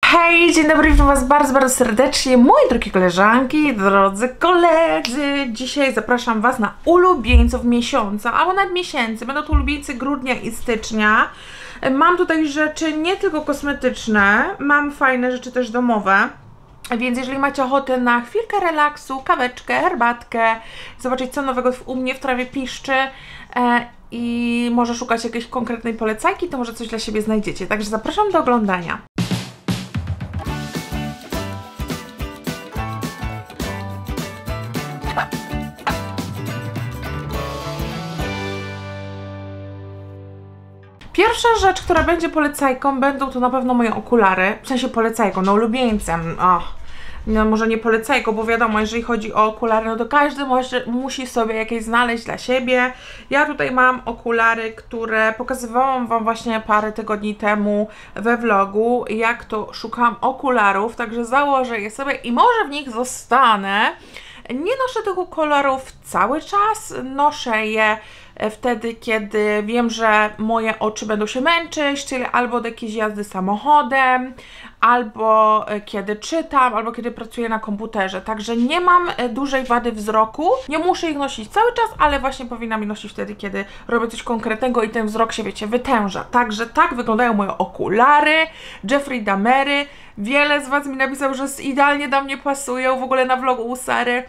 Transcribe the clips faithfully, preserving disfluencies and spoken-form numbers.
Hej, dzień dobry, witam Was bardzo, bardzo serdecznie, moje drogie koleżanki, drodzy koledzy. Dzisiaj zapraszam Was na ulubieńców miesiąca, albo nawet miesięcy. Będą to ulubieńcy grudnia i stycznia. Mam tutaj rzeczy nie tylko kosmetyczne, mam fajne rzeczy też domowe. Więc jeżeli macie ochotę na chwilkę relaksu, kaweczkę, herbatkę, zobaczyć co nowego u mnie w trawie piszczy e, i może szukać jakiejś konkretnej polecajki, to może coś dla siebie znajdziecie. Także zapraszam do oglądania. Pierwsza rzecz, która będzie polecajką, będą to na pewno moje okulary, w sensie polecajką, no ulubieńcem, oh. No może nie polecajką, bo wiadomo, jeżeli chodzi o okulary, no to każdy może, musi sobie jakieś znaleźć dla siebie. Ja tutaj mam okulary, które pokazywałam Wam właśnie parę tygodni temu we vlogu, jak to szukam okularów, także założę je sobie i może w nich zostanę. Nie noszę tych okularów cały czas, noszę je wtedy, kiedy wiem, że moje oczy będą się męczyć, czyli albo do jakiejś jazdy samochodem, albo kiedy czytam, albo kiedy pracuję na komputerze. Także nie mam dużej wady wzroku, nie muszę ich nosić cały czas, ale właśnie powinnam je nosić wtedy, kiedy robię coś konkretnego i ten wzrok się, wiecie, wytęża. Także tak wyglądają moje okulary Jeffrey Dahmery. Wiele z Was mi napisało, że idealnie do mnie pasują, w ogóle na vlogu u Sary.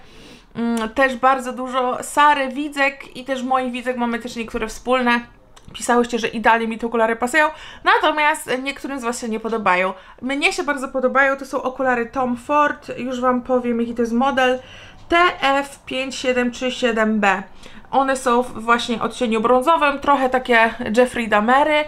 Też bardzo dużo Sary, widzek i też moich widzek mamy też niektóre wspólne. Pisałyście, że idealnie mi te okulary pasują, natomiast niektórym z Was się nie podobają. Mnie się bardzo podobają, to są okulary Tom Ford, już Wam powiem jaki to jest model T F pięć siedem trzy siedem B. One są właśnie w odcieniu brązowym, trochę takie Jeffrey Dahmery.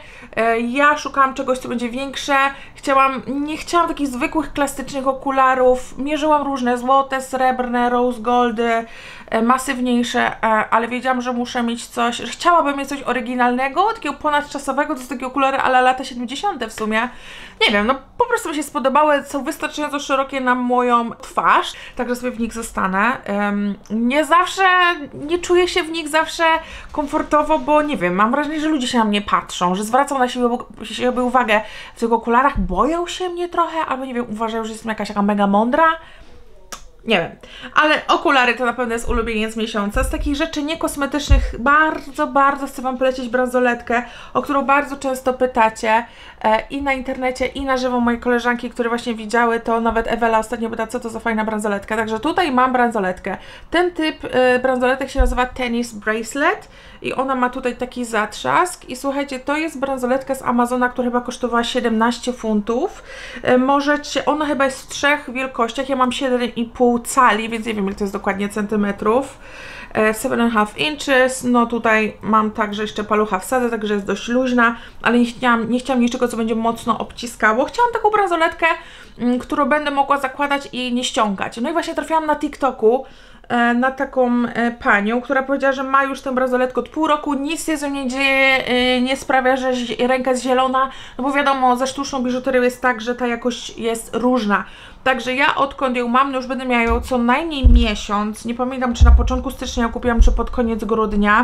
Ja szukałam czegoś, co będzie większe. Chciałam, nie chciałam takich zwykłych, klasycznych okularów. Mierzyłam różne złote, srebrne, rose goldy, masywniejsze, ale wiedziałam, że muszę mieć coś, że chciałabym mieć coś oryginalnego, takiego ponadczasowego, to są takie okulary ale lata siedemdziesiąte w sumie. Nie wiem, no po prostu mi się spodobały, są wystarczająco szerokie na moją twarz, także sobie w nich zostanę. Um, nie zawsze, nie czuję się w nich zawsze komfortowo, bo nie wiem, mam wrażenie, że ludzie się na mnie patrzą, że zwracą na siebie, siebie uwagę w tych okularach, boją się mnie trochę, albo nie wiem, uważają, że jestem jakaś taka mega mądra. Nie wiem, ale okulary to na pewno jest ulubieniec miesiąca. Z takich rzeczy niekosmetycznych bardzo, bardzo chcę Wam polecić bransoletkę, o którą bardzo często pytacie e, i na internecie, i na żywo moje koleżanki, które właśnie widziały to, nawet Ewela ostatnio pyta, co to za fajna bransoletka. Także tutaj mam bransoletkę. Ten typ e, bransoletek się nazywa Tennis Bracelet i ona ma tutaj taki zatrzask i słuchajcie, to jest bransoletka z Amazona, która chyba kosztowała siedemnaście funtów. E, możecie, ona chyba jest w trzech wielkościach, ja mam siedem i pół cali, więc nie wiem ile to jest dokładnie centymetrów. seven and a half inches, no tutaj mam także jeszcze palucha w sadze, także jest dość luźna, ale nie chciałam, nie chciałam niczego, co będzie mocno obciskało. Chciałam taką bransoletkę, którą będę mogła zakładać i nie ściągać. No i właśnie trafiłam na TikToku na taką panią, która powiedziała, że ma już tę bransoletkę od pół roku, nic się z nią nie dzieje, nie sprawia, że ręka jest zielona, no bo wiadomo, ze sztuczną biżuterią jest tak, że ta jakość jest różna. Także ja odkąd ją mam, no już będę miała ją co najmniej miesiąc, nie pamiętam czy na początku stycznia ją kupiłam, czy pod koniec grudnia,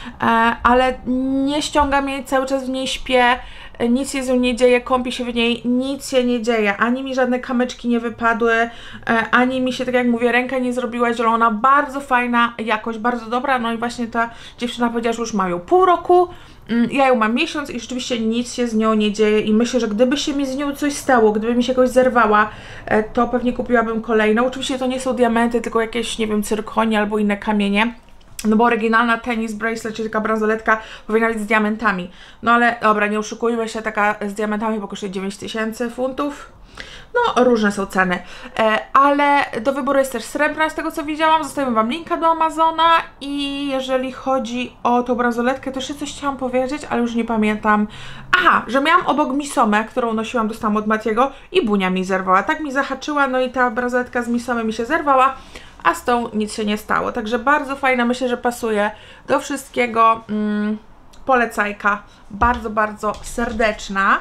ale nie ściągam jej, cały czas w niej śpię, nic się z nią nie dzieje, kąpię się w niej, nic się nie dzieje, ani mi żadne kamyczki nie wypadły, ani mi się, tak jak mówię, ręka nie zrobiła zielona, bardzo fajna jakość, bardzo dobra, no i właśnie ta dziewczyna powiedziała, że już ma ją pół roku, ja ją mam miesiąc i rzeczywiście nic się z nią nie dzieje i myślę, że gdyby się mi z nią coś stało, gdyby mi się jakoś zerwała, to pewnie kupiłabym kolejną. Oczywiście to nie są diamenty, tylko jakieś, nie wiem, cyrkonie albo inne kamienie. No bo oryginalna Tennis Bracelet, czyli taka bransoletka, powinna być z diamentami. No ale dobra, nie oszukujmy się, taka z diamentami, bo kosztuje dziewięć tysięcy funtów. No, różne są ceny, e, ale do wyboru jest też srebrna, z tego co widziałam. Zostawiam Wam linka do Amazona i jeżeli chodzi o tą bransoletkę, to jeszcze coś chciałam powiedzieć, ale już nie pamiętam. Aha, że miałam obok misomę, którą nosiłam, dostałam od Matiego i bunia mi zerwała. Tak mi zahaczyła, no i ta bransoletka z misomy mi się zerwała, a z tą nic się nie stało. Także bardzo fajna, myślę, że pasuje do wszystkiego. Mm, polecajka, bardzo, bardzo serdeczna.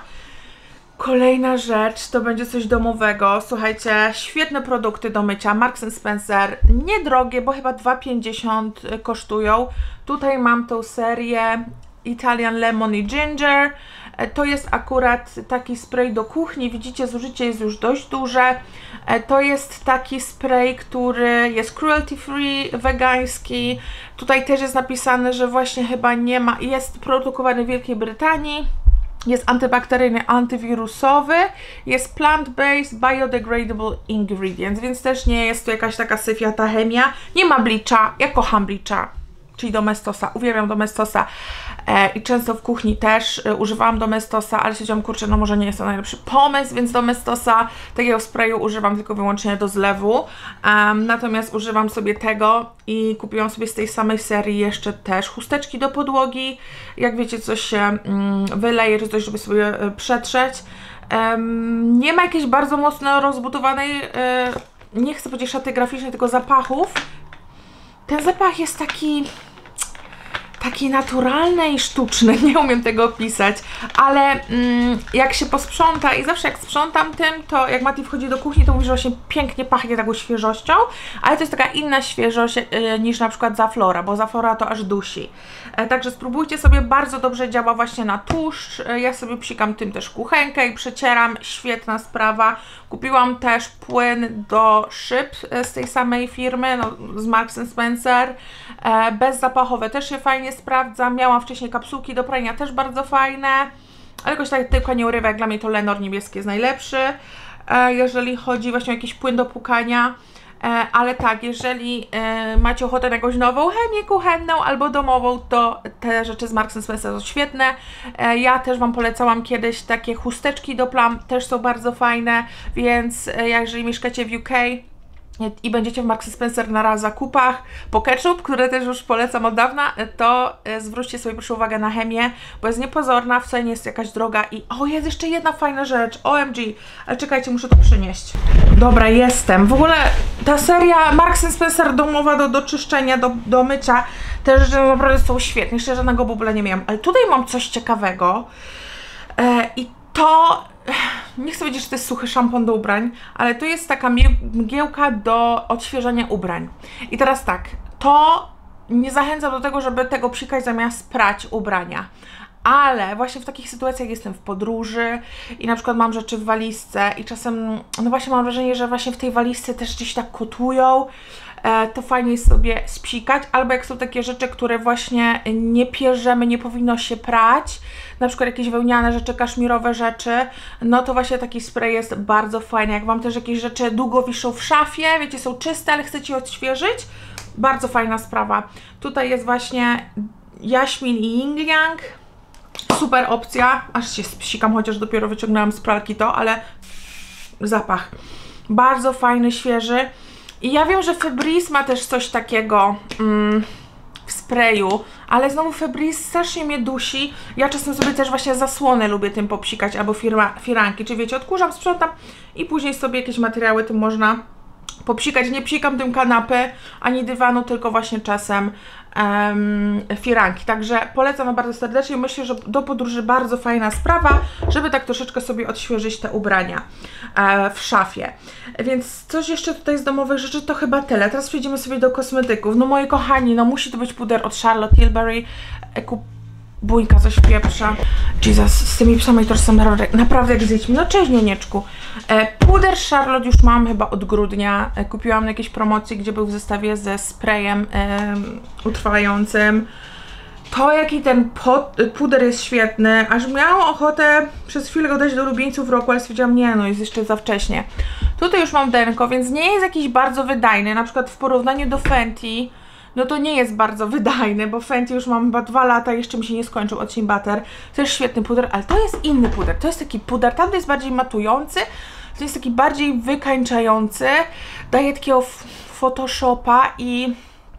Kolejna rzecz to będzie coś domowego. Słuchajcie, świetne produkty do mycia, Marks and Spencer, niedrogie, bo chyba dwa pięćdziesiąt kosztują. Tutaj mam tą serię Italian Lemon i Ginger. To jest akurat taki spray do kuchni, widzicie, zużycie jest już dość duże. To jest taki spray, który jest cruelty free, wegański. Tutaj też jest napisane, że właśnie chyba nie ma, jest produkowany w Wielkiej Brytanii. Jest antybakteryjny, antywirusowy, jest plant-based, biodegradable ingredients, więc też nie jest to jakaś taka syfiata chemia. Nie ma blicza, ja kocham blicza, czyli Domestosa, uwielbiam Domestosa e, i często w kuchni też e, używałam Domestosa, ale stwierdziłam, kurczę, no może nie jest to najlepszy pomysł, więc Domestosa, takiego sprayu używam tylko wyłącznie do zlewu, um, natomiast używam sobie tego i kupiłam sobie z tej samej serii jeszcze też chusteczki do podłogi, jak wiecie, coś się mm, wyleje, czy coś, żeby sobie e, przetrzeć. Um, nie ma jakiejś bardzo mocno rozbudowanej, e, nie chcę powiedzieć szaty graficznej, tylko zapachów. Ten zapach jest taki, taki naturalny i sztuczny, nie umiem tego opisać, ale mm, jak się posprząta i zawsze jak sprzątam tym, to jak Mati wchodzi do kuchni, to mówi, że właśnie pięknie pachnie taką świeżością, ale to jest taka inna świeżość y, niż na przykład Zaflora, bo Zaflora to aż dusi. E, także spróbujcie sobie, bardzo dobrze działa właśnie na tłuszcz, e, ja sobie psikam tym też kuchenkę i przecieram, świetna sprawa. Kupiłam też płyn do szyb e, z tej samej firmy, no, z Marks and Spencer, e, bezzapachowe też się fajnie sprawdza, miałam wcześniej kapsułki do prania, też bardzo fajne, ale jakoś tak tylko nie urywa, jak dla mnie to Lenor niebieski jest najlepszy, e, jeżeli chodzi właśnie o jakiś płyn do płukania. E, ale tak, jeżeli e, macie ochotę na jakąś nową chemię kuchenną albo domową, to te rzeczy z Marks and Spencer są świetne. E, ja też Wam polecałam kiedyś takie chusteczki do plam, też są bardzo fajne, więc e, jeżeli mieszkacie w U K i będziecie w Marks and Spencer na raz zakupach po ketchup, które też już polecam od dawna, to e, zwróćcie sobie proszę uwagę na chemię, bo jest niepozorna, wcale nie jest jakaś droga i o, jest jeszcze jedna fajna rzecz, O M G, ale czekajcie, muszę to przynieść. Dobra, jestem. W ogóle ta seria Marks and Spencer domowa do, do czyszczenia, do, do mycia, te rzeczy naprawdę są świetne, jeszcze żadnego bubla nie miałam, ale tutaj mam coś ciekawego e, i to... Nie chcę powiedzieć, że to jest suchy szampon do ubrań, ale to jest taka mgiełka do odświeżania ubrań. I teraz tak, to nie zachęcam do tego, żeby tego psikać zamiast prać ubrania. Ale właśnie w takich sytuacjach jestem w podróży i na przykład mam rzeczy w walizce i czasem, no właśnie mam wrażenie, że właśnie w tej walizce też gdzieś tak kotują, e, to fajnie jest sobie spsikać, albo jak są takie rzeczy, które właśnie nie pierzemy, nie powinno się prać, na przykład jakieś wełniane rzeczy, kaszmirowe rzeczy, no to właśnie taki spray jest bardzo fajny. Jak Wam też jakieś rzeczy długo wiszą w szafie, wiecie, są czyste, ale chcecie je odświeżyć, bardzo fajna sprawa. Tutaj jest właśnie jaśmin i yin yang. Super opcja, aż się spsikam, chociaż dopiero wyciągnęłam z pralki to, ale zapach bardzo fajny, świeży. I ja wiem, że Febreze ma też coś takiego mm, w sprayu, ale znowu Febreze strasznie mnie dusi. Ja czasem sobie też właśnie zasłonę lubię tym popsikać, albo firma, firanki, czy wiecie, odkurzam, sprzątam i później sobie jakieś materiały tym można popsikać. Nie psikam tym kanapy, ani dywanu, tylko właśnie czasem um, firanki. Także polecam Wam bardzo serdecznie. Myślę, że do podróży bardzo fajna sprawa, żeby tak troszeczkę sobie odświeżyć te ubrania e, w szafie. Więc coś jeszcze tutaj z domowych rzeczy to chyba tyle. Teraz przejdziemy sobie do kosmetyków. No moi kochani, no musi to być puder od Charlotte Tilbury. E, kup Bójka coś pieprza. Jesus, z tymi psami to są naprawdę, naprawdę jak z dziećmi. No cześć, nienieczku. E, puder Charlotte już mam chyba od grudnia. E, kupiłam na jakiejś promocji, gdzie był w zestawie ze sprayem e, utrwalającym. To jaki ten pot, puder jest świetny. Aż miałam ochotę przez chwilę go dać do ulubieńców roku, ale stwierdziłam, nie no, jest jeszcze za wcześnie. Tutaj już mam denko, więc nie jest jakiś bardzo wydajny. Na przykład w porównaniu do Fenty, no to nie jest bardzo wydajny, bo Fenty już mam chyba dwa lata, jeszcze mi się nie skończył Odcień Butter. To jest świetny puder, ale to jest inny puder. To jest taki puder, tamty jest bardziej matujący, to jest taki bardziej wykańczający, daje takiego Photoshopa i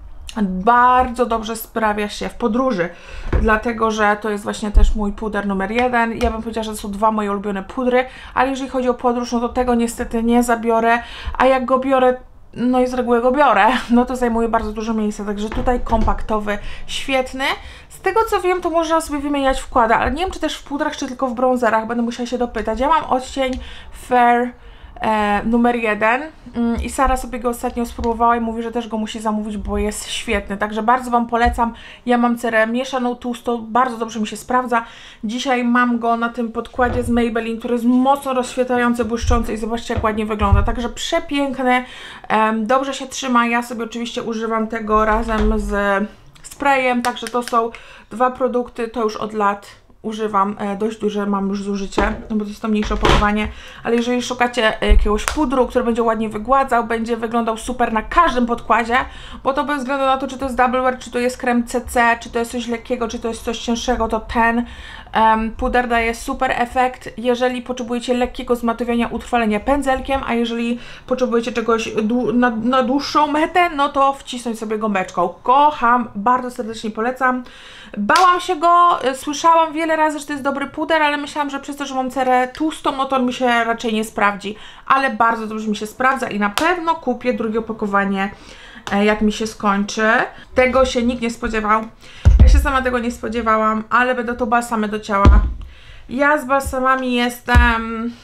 bardzo dobrze sprawia się w podróży, dlatego że to jest właśnie też mój puder numer jeden. Ja bym powiedziała, że to są dwa moje ulubione pudry, ale jeżeli chodzi o podróż, no to tego niestety nie zabiorę, a jak go biorę, no i z reguły go biorę, no to zajmuje bardzo dużo miejsca, także tutaj kompaktowy, świetny. Z tego co wiem, to można sobie wymieniać wkłady, ale nie wiem, czy też w pudrach, czy tylko w bronzerach, będę musiała się dopytać. Ja mam odcień Fair e, numer jeden mm, i Sara sobie go ostatnio spróbowała i mówi, że też go musi zamówić, bo jest świetny, także bardzo Wam polecam. Ja mam cerę mieszaną, tłustą, bardzo dobrze mi się sprawdza. Dzisiaj mam go na tym podkładzie z Maybelline, który jest mocno rozświetlający, błyszczący i zobaczcie, jak ładnie wygląda, także przepiękny, e, dobrze się trzyma. Ja sobie oczywiście używam tego razem z sprayem, także to są dwa produkty, to już od lat używam, e, dość duże mam już zużycie, no bo to jest to mniejsze opakowanie, ale jeżeli szukacie jakiegoś pudru, który będzie ładnie wygładzał, będzie wyglądał super na każdym podkładzie, bo to bez względu na to, czy to jest double wear, czy to jest krem C C, czy to jest coś lekkiego, czy to jest coś cięższego, to ten um, puder daje super efekt, jeżeli potrzebujecie lekkiego zmatowienia, utrwalenia pędzelkiem, a jeżeli potrzebujecie czegoś na, na dłuższą metę, no to wcisnąć sobie gąbeczką. Kocham, bardzo serdecznie polecam. Bałam się go, słyszałam wiele razy, że to jest dobry puder, ale myślałam, że przez to, że mam cerę tłustą, no to on mi się raczej nie sprawdzi, ale bardzo dobrze mi się sprawdza i na pewno kupię drugie opakowanie, jak mi się skończy. Tego się nikt nie spodziewał, ja się sama tego nie spodziewałam, ale będą to balsamy do ciała. Ja z balsamami jestem...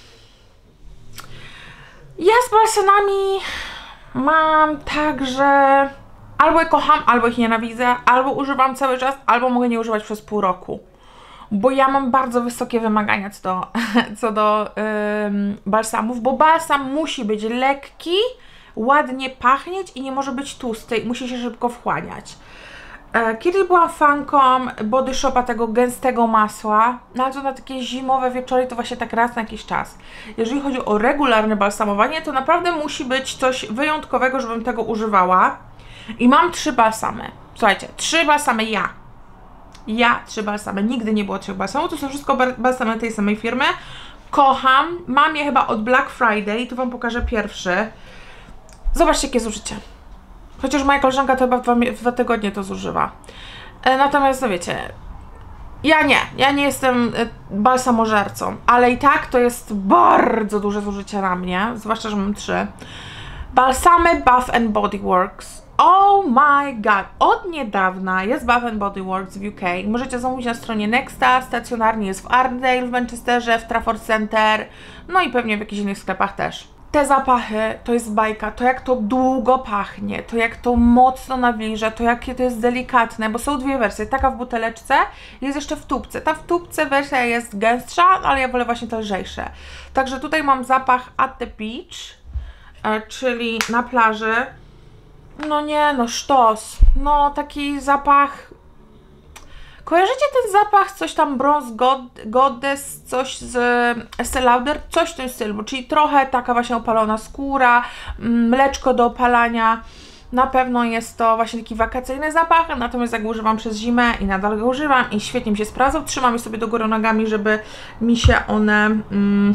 Ja z balsamami mam tak, że... albo je kocham, albo ich nienawidzę, albo używam cały czas, albo mogę nie używać przez pół roku. Bo ja mam bardzo wysokie wymagania co do, co do ym, balsamów, bo balsam musi być lekki, ładnie pachnieć i nie może być tłusty i musi się szybko wchłaniać. E, Kiedyś byłam fanką Body Shopa, tego gęstego masła, no ale to na takie zimowe wieczory to właśnie tak raz na jakiś czas. Jeżeli chodzi o regularne balsamowanie, to naprawdę musi być coś wyjątkowego, żebym tego używała. I mam trzy balsamy. Słuchajcie, trzy balsamy ja. Ja trzy balsamy. Nigdy nie było trzech balsamów. To są wszystko balsamy tej samej firmy. Kocham. Mam je chyba od Black Friday. Tu Wam pokażę pierwszy. Zobaczcie, jakie zużycie. Chociaż moja koleżanka to chyba w dwa, w dwa tygodnie to zużywa. E, natomiast, no wiecie, ja nie. Ja nie jestem balsamożercą. Ale i tak to jest bardzo duże zużycie na mnie. Zwłaszcza, że mam trzy. Balsamy Bath and Body Works. Oh my god! Od niedawna jest Bath and Body Works w U K. Możecie zamówić na stronie Nexta, stacjonarnie jest w Arndale w Manchesterze, w Trafford Center, no i pewnie w jakichś innych sklepach też. Te zapachy to jest bajka, to jak to długo pachnie, to jak to mocno nawilża, to jakie to jest delikatne, bo są dwie wersje, taka w buteleczce, jest jeszcze w tubce. Ta w tubce wersja jest gęstsza, ale ja wolę właśnie te lżejsze. Także tutaj mam zapach at the beach, czyli na plaży. No nie, no sztos. No taki zapach... Kojarzycie ten zapach? Coś tam Bronze God Goddess, coś z Estée Lauder? Coś w tym stylu, czyli trochę taka właśnie opalona skóra, mleczko do opalania. Na pewno jest to właśnie taki wakacyjny zapach, natomiast jak go używam przez zimę i nadal go używam i świetnie mi się sprawdzał, trzymam je sobie do góry nogami, żeby mi się one... Mm,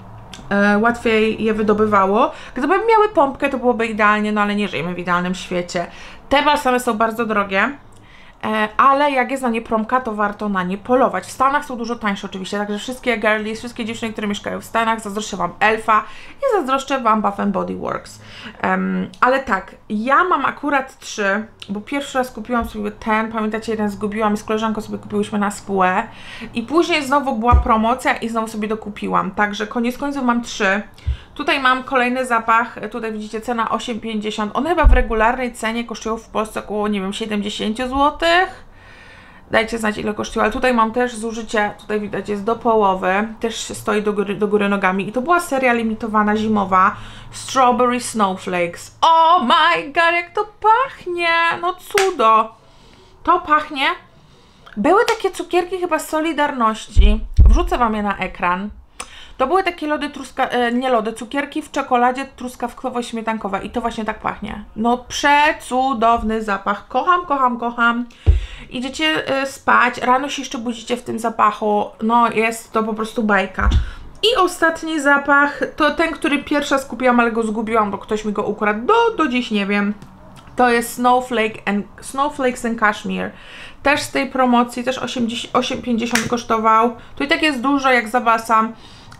E, łatwiej je wydobywało. Gdyby miały pompkę, to byłoby idealnie, no ale nie żyjemy w idealnym świecie. Te balsamy są bardzo drogie, e, ale jak jest na nie promka, to warto na nie polować. W Stanach są dużo tańsze oczywiście, także wszystkie girlies, wszystkie dziewczyny, które mieszkają w Stanach, zazdroszczę Wam Elfa i zazdroszczę Wam Bath and Body Works. Um, ale tak, ja mam akurat trzy, bo pierwszy raz kupiłam sobie ten, pamiętacie, jeden zgubiłam i z koleżanką sobie kupiłyśmy na spółę i później znowu była promocja i znowu sobie dokupiłam, także koniec końców mam trzy. Tutaj mam kolejny zapach, tutaj widzicie cena osiem pięćdziesiąt, one chyba w regularnej cenie kosztują w Polsce około, nie wiem, siedemdziesiąt złotych. Dajcie znać, ile kosztuje, ale tutaj mam też zużycie, tutaj widać jest do połowy, też stoi do góry, do góry nogami i to była seria limitowana zimowa Strawberry Snowflakes. Oh my god, jak to pachnie, no cudo, to pachnie. Były takie cukierki chyba z Solidarności, wrzucę Wam je na ekran. To były takie lody, truska, e, nie lody, cukierki w czekoladzie truskawkowo-śmietankowe i to właśnie tak pachnie. No przecudowny zapach, kocham, kocham, kocham. Idziecie y, spać, rano się jeszcze budzicie w tym zapachu, no jest to po prostu bajka. I ostatni zapach, to ten, który pierwsza skupiłam, ale go zgubiłam, bo ktoś mi go ukradł, do, do dziś nie wiem. To jest Snowflake and, Snowflakes and Cashmere. Też z tej promocji, też osiem pięćdziesiąt kosztował. Tu i tak jest dużo jak za balsam.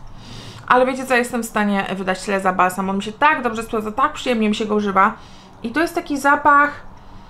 Ale wiecie co, jestem w stanie wydać tyle za balsam. On mi się tak dobrze sprawdza, tak przyjemnie mi się go używa. I to jest taki zapach...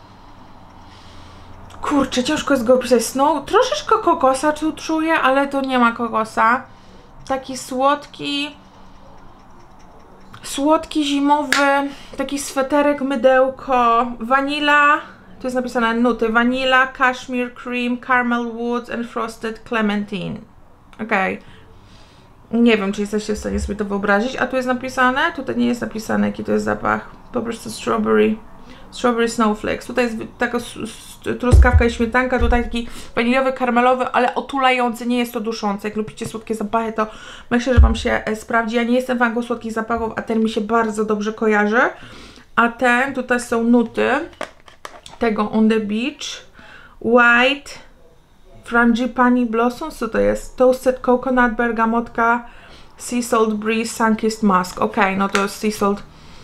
Kurczę, ciężko jest go opisać. Snow, troszeczkę kokosa tu czuję, ale to nie ma kokosa. Taki słodki... Słodki, zimowy, taki sweterek, mydełko, vanilla, tu jest napisane nuty, vanilla, cashmere cream, caramel woods and frosted clementine. Okej. Okay. Nie wiem, czy jesteście w stanie sobie to wyobrazić, a tu jest napisane, tutaj nie jest napisane, jaki to jest zapach, po prostu strawberry. Strawberry Snowflakes. Tutaj jest taka truskawka i śmietanka, tutaj taki waniliowy, karmelowy, ale otulający, nie jest to duszące. Jak lubicie słodkie zapachy, to myślę, że Wam się sprawdzi. Ja nie jestem fanką słodkich zapachów, a ten mi się bardzo dobrze kojarzy. A ten, tutaj są nuty tego On The Beach. White, Frangipani Blossoms, co to jest? Toasted Coconut, Bergamotka, Sea Salt Breeze, Sunkissed Musk. Ok, no to jest Sea Salt.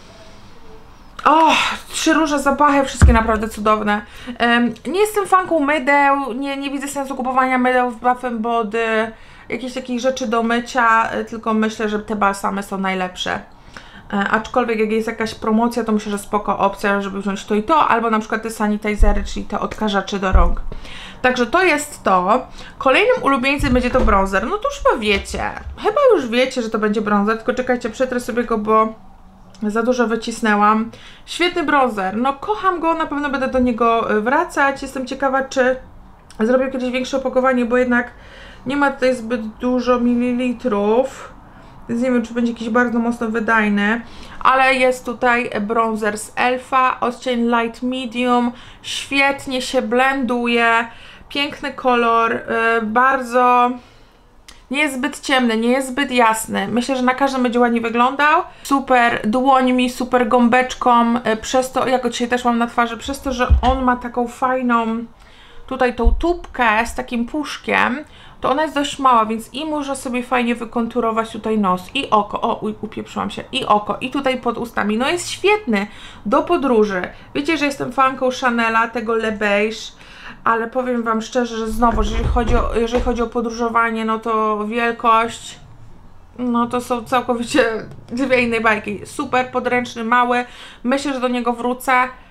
O, trzy różne zapachy, wszystkie naprawdę cudowne. Um, nie jestem fanką mydeł, nie, nie widzę sensu kupowania mydeł w Bath and Body, jakieś takich rzeczy do mycia, tylko myślę, że te balsamy są najlepsze. E, aczkolwiek jak jest jakaś promocja, to myślę, że spoko opcja, żeby wziąć to i to, albo na przykład te sanitizery, czyli te odkażacze do rąk. Także to jest to. Kolejnym ulubieńcem będzie to bronzer. No to już chyba wiecie, chyba już wiecie, że to będzie bronzer, tylko czekajcie, przetrę sobie go, bo za dużo wycisnęłam. Świetny bronzer, no kocham go, na pewno będę do niego wracać. Jestem ciekawa, czy zrobię kiedyś większe opakowanie, bo jednak nie ma tutaj zbyt dużo mililitrów, więc nie wiem, czy będzie jakiś bardzo mocno wydajny, ale jest tutaj bronzer z Elfa, odcień light medium, świetnie się blenduje, piękny kolor, yy, bardzo... Nie jest zbyt ciemny, nie jest zbyt jasny. Myślę, że na każdym będzie ładnie wyglądał. Super dłońmi, super gąbeczką, przez to, jak go dzisiaj też mam na twarzy, przez to, że on ma taką fajną, tutaj tą tubkę z takim puszkiem, to ona jest dość mała, więc i może sobie fajnie wykonturować tutaj nos i oko, o, uj, upieprzyłam się, i oko, i tutaj pod ustami. No jest świetny do podróży. Wiecie, że jestem fanką Chanela, tego Le Beige, ale powiem Wam szczerze, że znowu, jeżeli chodzi o, jeżeli chodzi o podróżowanie, no to wielkość, no to są całkowicie dwie inne bajki. Super podręczny, mały, myślę, że do niego wrócę.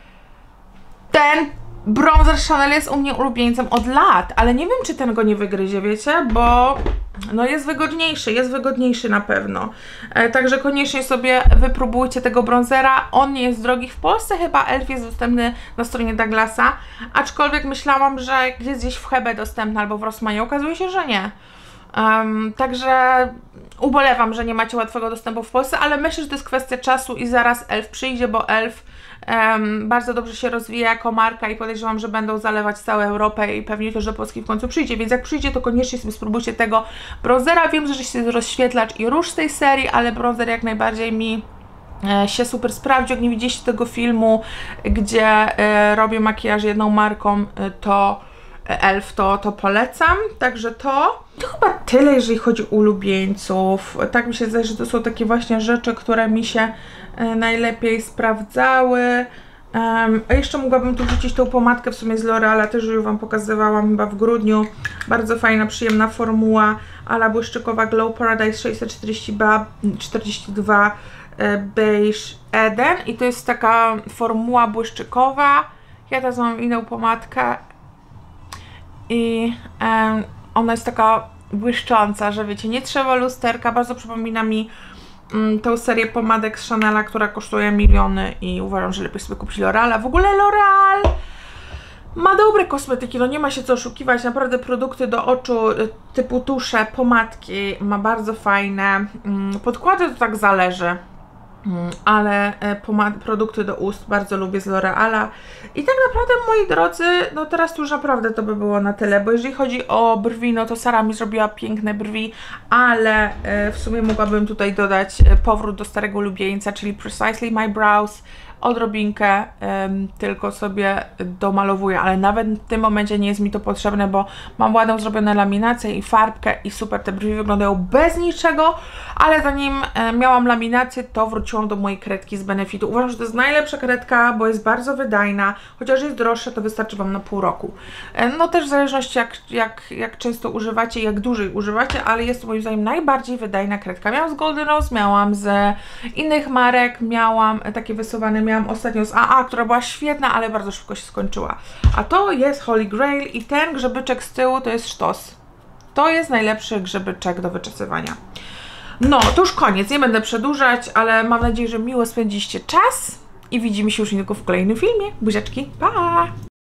Ten bronzer Chanel jest u mnie ulubieńcem od lat, ale nie wiem, czy ten go nie wygryzie, wiecie, bo no jest wygodniejszy, jest wygodniejszy na pewno. E, także koniecznie sobie wypróbujcie tego bronzera. On nie jest drogi w Polsce, chyba Elf jest dostępny na stronie Douglasa, aczkolwiek myślałam, że jest gdzieś w Hebe dostępny albo w Rossmanie, okazuje się, że nie. Um, także ubolewam, że nie macie łatwego dostępu w Polsce, ale myślę, że to jest kwestia czasu i zaraz Elf przyjdzie, bo Elf um, bardzo dobrze się rozwija jako marka i podejrzewam, że będą zalewać całą Europę i pewnie też do Polski w końcu przyjdzie, więc jak przyjdzie, to koniecznie sobie spróbujcie tego bronzera. Wiem, że jest rozświetlacz i róż z tej serii, ale bronzer jak najbardziej mi e, się super sprawdził. Jak nie widzieliście tego filmu, gdzie e, robię makijaż jedną marką, e, to Elf, to, to polecam, także to to chyba tyle, jeżeli chodzi o ulubieńców. Tak mi się zdaje, że to są takie właśnie rzeczy, które mi się e, najlepiej sprawdzały. Um, a jeszcze mogłabym tu wrzucić tą pomadkę w sumie z L'Oreala, też już Wam pokazywałam chyba w grudniu. Bardzo fajna, przyjemna formuła, ala błyszczykowa Glow Paradise sześćset czterdzieści dwa e, Beige Eden i to jest taka formuła błyszczykowa. Ja teraz mam inną pomadkę i um, ona jest taka błyszcząca, że wiecie, nie trzeba lusterka, bardzo przypomina mi um, tą serię pomadek z Chanela, która kosztuje miliony i uważam, że lepiej sobie kupić L'Oreala. W ogóle L'Oreal ma dobre kosmetyki, no nie ma się co oszukiwać, naprawdę produkty do oczu typu tusze, pomadki ma bardzo fajne, um, podkłady to tak zależy. Ale produkty do ust bardzo lubię z L'Oreala i tak naprawdę, moi drodzy, no teraz tu już naprawdę to by było na tyle, bo jeżeli chodzi o brwi, no to Sara mi zrobiła piękne brwi, ale w sumie mogłabym tutaj dodać powrót do starego ulubieńca, czyli Precisely My Brows, odrobinkę um, tylko sobie domalowuję, ale nawet w tym momencie nie jest mi to potrzebne, bo mam ładną zrobioną laminację i farbkę i super, te brwi wyglądają bez niczego, ale zanim e, miałam laminację, to wróciłam do mojej kredki z Benefitu. Uważam, że to jest najlepsza kredka, bo jest bardzo wydajna, chociaż jest droższa, to wystarczy Wam na pół roku. E, no też w zależności jak, jak, jak często używacie, jak dłużej używacie, ale jest to moim zdaniem najbardziej wydajna kredka. Miałam z Golden Rose, miałam z innych marek, miałam takie wysuwane, miałam ostatnio z A A, która była świetna, ale bardzo szybko się skończyła. A to jest Holy Grail i ten grzebyczek z tyłu to jest sztos. To jest najlepszy grzebyczek do wyczesywania. No, to już koniec, nie będę przedłużać, ale mam nadzieję, że miło spędziliście czas i widzimy się już niedługo w kolejnym filmie. Buziaczki, pa!